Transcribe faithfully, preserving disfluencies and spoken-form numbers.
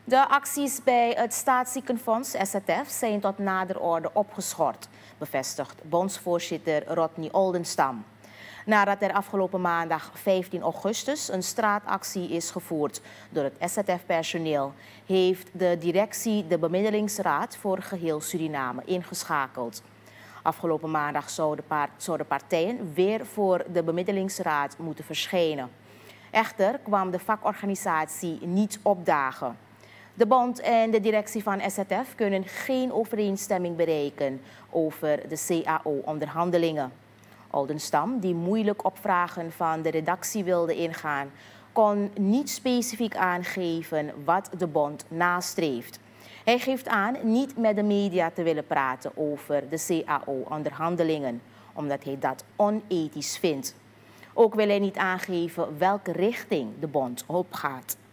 De acties bij het Staatsziekenfonds S Z F zijn tot nader orde opgeschort, bevestigt bondsvoorzitter Rodney Oldenstam. Nadat er afgelopen maandag vijftien augustus een straatactie is gevoerd door het S Z F-personeel, heeft de directie de bemiddelingsraad voor geheel Suriname ingeschakeld. Afgelopen maandag zouden de partijen weer voor de bemiddelingsraad moeten verschijnen. Echter kwam de vakorganisatie niet opdagen. De bond en de directie van S Z F kunnen geen overeenstemming bereiken over de C A O-onderhandelingen. Oldenstam, die moeilijk op vragen van de redactie wilde ingaan, kon niet specifiek aangeven wat de bond nastreeft. Hij geeft aan niet met de media te willen praten over de C A O-onderhandelingen, omdat hij dat onethisch vindt. Ook wil hij niet aangeven welke richting de bond opgaat.